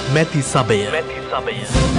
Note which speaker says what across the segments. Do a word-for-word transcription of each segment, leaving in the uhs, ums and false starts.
Speaker 1: මැති සබය මැති සබය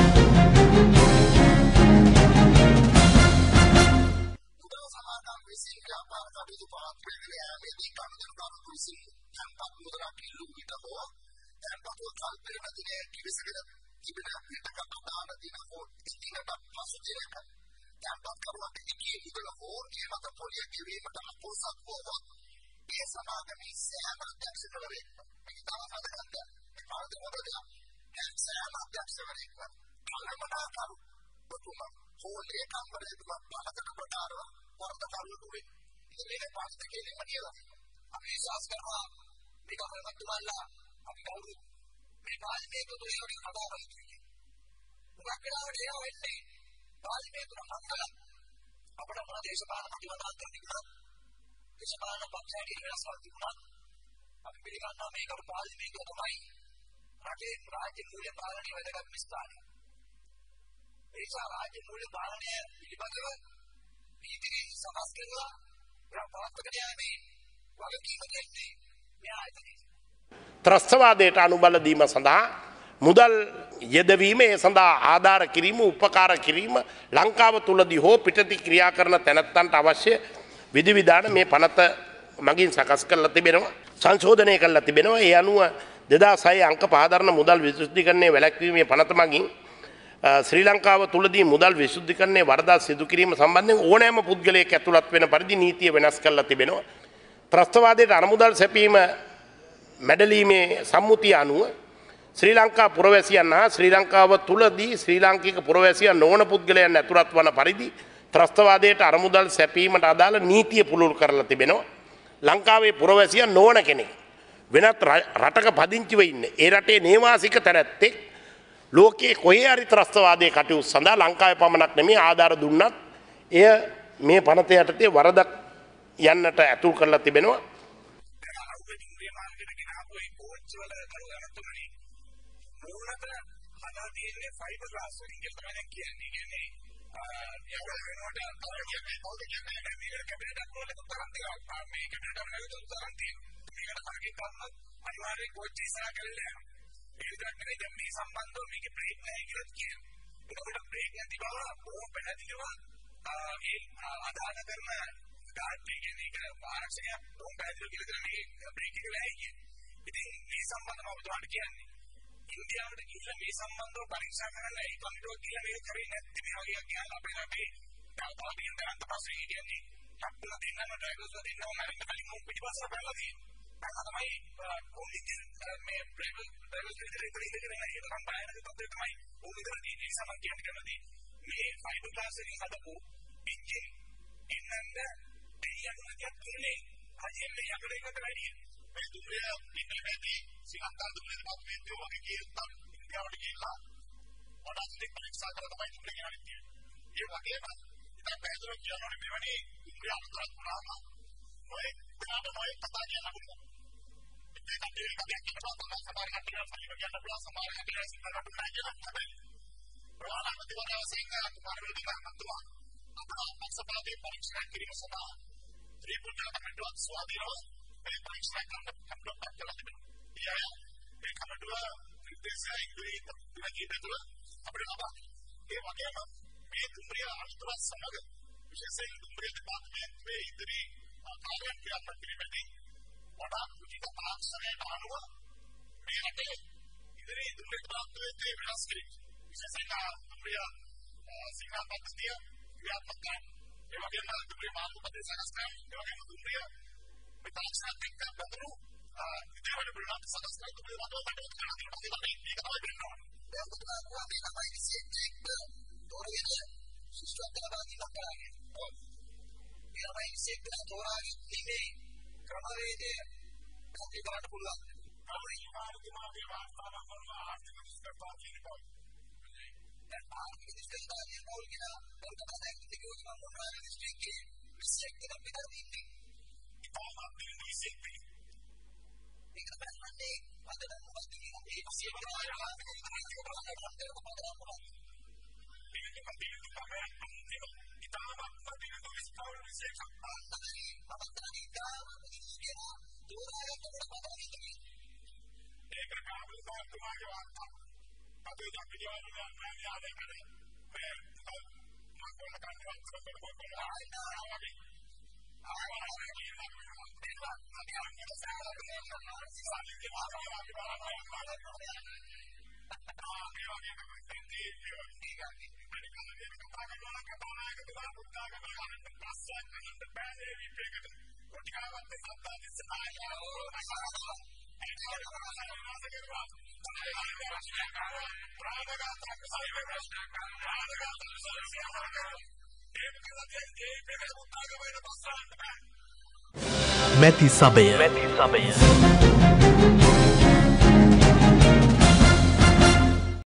Speaker 2: ත්‍රස්තවාදයට අනුබල දීම සඳහා මුදල් යෙදවීම ඒ සඳහා ආධාර කිරීම උපකාර කිරීම ලංකාව තුලදී හෝ පිටති ක්‍රියා කරන තැනැත්තන්ට අවශ්‍ය විධිවිධාන මේ පනත මගින් සකස් කරලා තිබෙනවා සංශෝධනය කරලා තිබෙනවා ඒ අනුව දෙදාස් හය අංක පහ දරන මුදල් විශුද්ධීකරණයේ වැළැක්වීමේ පනත මගින් ශ්‍රී ලංකාව තුලදී මුදල් විශුද්ධීකරණයේ වරදා සිදු කිරීම සම්බන්ධයෙන් ඕනෑම පුද්ගලයෙක් ඇතුළත් වෙන පරිදි නීතිය වෙනස් කරලා තිබෙනවා ත්‍රස්තවාදයට අනුමුදල් සැපීම මැඩලීමේ සම්මුතිය අනුව ශ්‍රී ලංකා පුරවැසියන් හා ශ්‍රී ලංකාව තුලදී ශ්‍රී ලාංකික පුරවැසියන් නොවන පුද්ගලයන් ඇතුළත් වන පරිදි ත්‍රස්තවාදයට අරමුදල් සැපීමට අදාළ නීතිය පුළුල් කරලා තිබෙනවා ලංකාවේ පුරවැසියන් නොවන කෙනෙක් වෙනත් රටක පදිංචිව ඉන්න ඒ රටේ නේවාසික තැනැත්තෙක් ලෝකයේ කොහේ හරි ත්‍රස්තවාදයේ කටයුතු සඳහා ලංකාවේ පමණක් නෙමෙයි ආධාර දුන්නත් එය මේ පනත යටතේ වරදක් යන්නට ඇතුල් කරලා තිබෙනවා
Speaker 3: fiber glass වලින් තමයි කියන්නේ කියන්නේ යවල වෙනකොට කරන්නේ පොත කියන්නේ මේක කැමරේට වලට තරම් දෙනවා මේ කැමරේට වලට තරම් තියෙනවා මේකට ටාගට් කරනවා අනිවාර්යයෙන් කෝච් ඉස්සරහ කරලා යනවා ඒක දැක්කම දැන් මේ සම්බන්ධව මේකේ බ්‍රේක් නැහැ කියලා කියනවා ඒකට බ්‍රේක් නැති බව බොහෝ පැහැදිලිව ඒ ආදාන කරන ගාඩ් කියන්නේ ඒක ආරක්ෂකයා බොහෝ පැහැදිලිව කියලා මේ බ්‍රේක් එක නැහැ කියන්නේ ඉතින් මේ සම්බන්ධව ඔබතුමාට කියන්නේ ඉන්දියාවට ගිහිල්ලා මේ සම්බන්ධව පරීක්ෂා කරන්න ඒ කමිටුවක් ගිහිල්ලා මේක කරේ නැත්නම් මේ වගේ කියලා අපේ රටේ තාපියෙන් ගන්න පස්සේ කියන්නේ ටක්කලා දෙන්නම ඩ්‍රයිවර්ස්ලා දෙන්නම නැරෙන්න කලින් මොන් පිටිපස්ස බලලා තියෙනවා. ඒක තමයි කොමිටිය මේ ප්‍රයිවට් ඩ්‍රයිවර්ස් විතරේ ඉඳගෙන ඒක නම් බයනක තත්ත්වය තමයි උන් විතර තියෙන්නේ සමන් කියන්න කැමති. මේ ෆයිබර් ග්ලාස් එකෙන් හදපු එන්ජින් එන්නන්න දෙයියන් නැතිවත් කියන්නේ අජෙන්නේ යකඩ එකට වැඩිය. මේ දුරේ ඉන්නේදී සිලංකා දුරේ දෙපාර්තමේන්තුව වගේ කියනවා ඉන්දියාවට ගිහිල්ලා වඩාත් දෙයක් පරීක්ෂා කරලා තමයි දුරේ යන්නේ. ඒ වගේම ඉතින් පැහැදිලිව කියනෝනේ මෙවැනි දුරේ අනුතරක් වුණාම ඔය උනාට මොයි කතා කියන්න පුළුවන්. ඒක කඩේ කඩේ කියනවා තමයි සමහර කට්ටිය ෆයිබර් කියන්න පුළුවන් සමහර කට්ටිය සිංහල කට්ටිය කියනවා තමයි. ප්‍රවාහන දිවනාවසෙන් කුමාරවල දිවන්නතුවා අපේ පක්ෂපාතී පරීක්ෂා කිරීම සඳහා ත්‍රිපුර කමිටුවක් ස්වාධීනව මේ පරීක්ෂා කරන්න කමිටුවක් කරලා තිබෙනවා. या මේ කමඩුව නිර්දේශය ඉදිරි තුනකින් තුල අපිට ලබා ඒ වගේම මේ දුම්රිය අනුතර සමග විශේෂයෙන් දුම්රිය දෙපාර්තමේන්තුවේ ඉදිරි කාර්යයන් ක්‍රියාත්මක කිරීමේදී වඩා උචිත තාක්ෂණයට අනුව මේ රටේ ඉදිරි දුම්රිය දෙපාර්තමේන්තුවේ වෙනස් කිරීම විශේෂයෙන් දුම්රිය සිංහල පද්ධතිය ක්‍රියාත්මක කරන ඒ වගේම දුම්රිය මාර්ග ප්‍රදේශකස්ථාන ඒ වගේම දුම්රිය විතාක්ෂණ එක්ක බඳුරු ඉතින් බලන්න සකස් කරලා තිබෙන වලට කටයුතු කරන දේ තමයි මේක තමයි වෙනවා. ඒක තමයි අපි තමයි ඉස්සෙල්ලා තෝරගෙන ශිෂ්ටාචාරවාදී ලක්ෂණය. ඔව්. ඒ තමයි ඉස්සෙල්ලා තෝරාගන්නේ ක්‍රමවේදය කටයුතු පුළුවන්. තමයි මාර්ගමාගේ වාස්තවන කරන ආර්ථික විස්තරතා කියනවා. දැන් ආර්ථික විස්තරතාවය පොල්ගෙන වර්තමානයේ තිබුණු මොනවාරි දිස්ත්‍රික්කයේ විශේෂයෙන් පිටතින් ඉන්නේ. ඉතාලි විශේෂයෙන් ඒක තමයි අද නම් මොකද කියන්නේ ඒ සියවර ආරම්භ කරන එක බලන්න බලන්න මේක කම්පියුටර් තමයි ඉතාලම මතින විස්තර විශේෂ අන්තරී අපතනී දාන කියන දුරායකට බලන්න ඒක කාබල් කාර්තුමාගේ වාර්තා අතේ ජප්පියවල මම යාද කරේ මේ මම කොල්ල කන්නේ සම්බන්ධ කොල්ල ආයෙත් වගේ ආයෙත් කියලා මේවා අපි අන්නේ සාරා සාලිගේ ආසාවක් බලන්න ආ මේ වගේ කන්ටෙන්ට් එක අනික අනික කතා කරනවා කතා කරනවා පුතා කරනවා අන්න ප්‍රශ්න කරන්න බෑනේ විපේකට කොටිකාවත් සත්තා දිස්සනායෝ
Speaker 1: මැති සබය
Speaker 2: මැති සබය